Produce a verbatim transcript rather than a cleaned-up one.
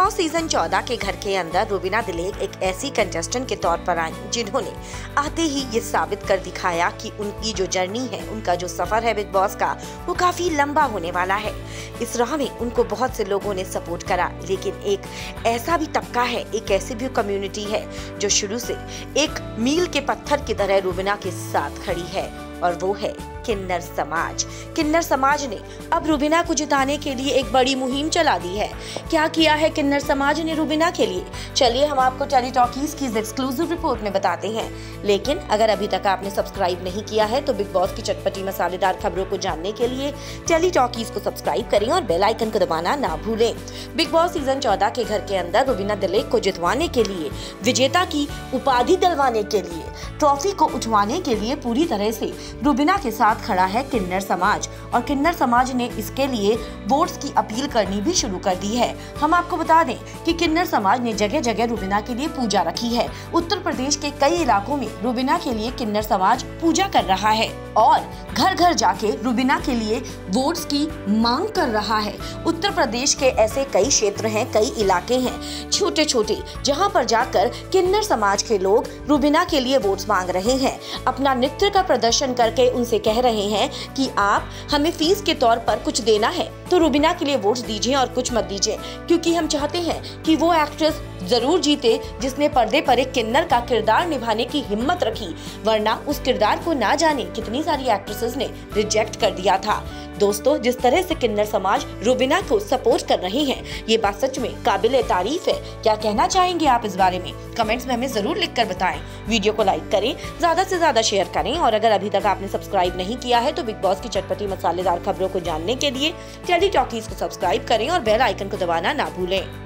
Boss season चौदह के घर के अंदर रुबीना दिलेक एक ऐसी कंटेस्टेंट के तौर पर आई जिन्होंने आते ही ये साबित कर दिखाया कि उनकी जो जर्नी है, उनका जो सफर है बिग बॉस का, वो काफी लंबा होने वाला है। इस राह में उनको बहुत से लोगों ने सपोर्ट करा, लेकिन एक ऐसा भी तबका है, एक ऐसी भी कम्युनिटी है जो शुरू से एक मील के पत्थर की तरह रुबीना के साथ खड़ी है, और वो है किन्नर समाज। किन्नर समाज ने अब रुबीना को जिताने के लिए एक बड़ी मुहिम चला दी है। क्या किया है किन्नर समाज ने रुबीना के लिए, चलिए हम आपको टेली टॉकीज की एक्सक्लूसिव रिपोर्ट में बताते हैं। लेकिन अगर अभी तक आपने सब्सक्राइब नहीं किया है तो बिग बॉस की चटपटी मसालेदार खबरों को जानने के लिए टेली टॉकीज को सब्सक्राइब करें और बेल आइकन को दबाना ना भूलें। बिग बॉस सीजन चौदह के घर के अंदर रुबीना दिलेक को जितवाने के लिए, विजेता की उपाधि दिलवाने के लिए, ट्रॉफी को उठवाने के लिए पूरी तरह से रुबीना के साथ खड़ा है किन्नर समाज। और किन्नर समाज ने इसके लिए वोट्स की अपील करनी भी शुरू कर दी है। हम आपको बता दें कि किन्नर समाज ने जगह जगह रुबीना के लिए पूजा रखी है। उत्तर प्रदेश के कई इलाकों में रुबीना के लिए किन्नर समाज पूजा कर रहा है और घर घर जाके रुबीना के लिए वोट्स की मांग कर रहा है। उत्तर प्रदेश के ऐसे कई क्षेत्र हैं, कई इलाके हैं छोटे छोटे, जहां पर जाकर किन्नर समाज के लोग रुबीना के लिए वोट्स मांग रहे हैं। अपना नृत्य का प्रदर्शन करके उनसे कह रहे हैं कि आप हमें फीस के तौर पर कुछ देना है तो रुबीना के लिए वोट्स दीजिए और कुछ मत दीजिए, क्योंकि हम चाहते हैं कि वो एक्ट्रेस जरूर जीते जिसने पर्दे पर एक किन्नर का किरदार निभाने की हिम्मत रखी, वरना उस किरदार को ना जाने कितनी सारी एक्ट्रेसेस ने रिजेक्ट कर दिया था। दोस्तों, जिस तरह से किन्नर समाज रुबीना को सपोर्ट कर रहे हैं, ये बात सच में काबिले तारीफ है। क्या कहना चाहेंगे आप इस बारे में? कमेंट्स में हमें जरूर लिखकर बताएं। वीडियो को लाइक करें, ज्यादा से ज्यादा शेयर करें, और अगर अभी तक आपने सब्सक्राइब नहीं किया है तो बिग बॉस की चटपटी मसालेदार खबरों को जानने के लिए टेली टॉकीज को सब्सक्राइब करें और बेल आइकन को दबाना ना भूलें।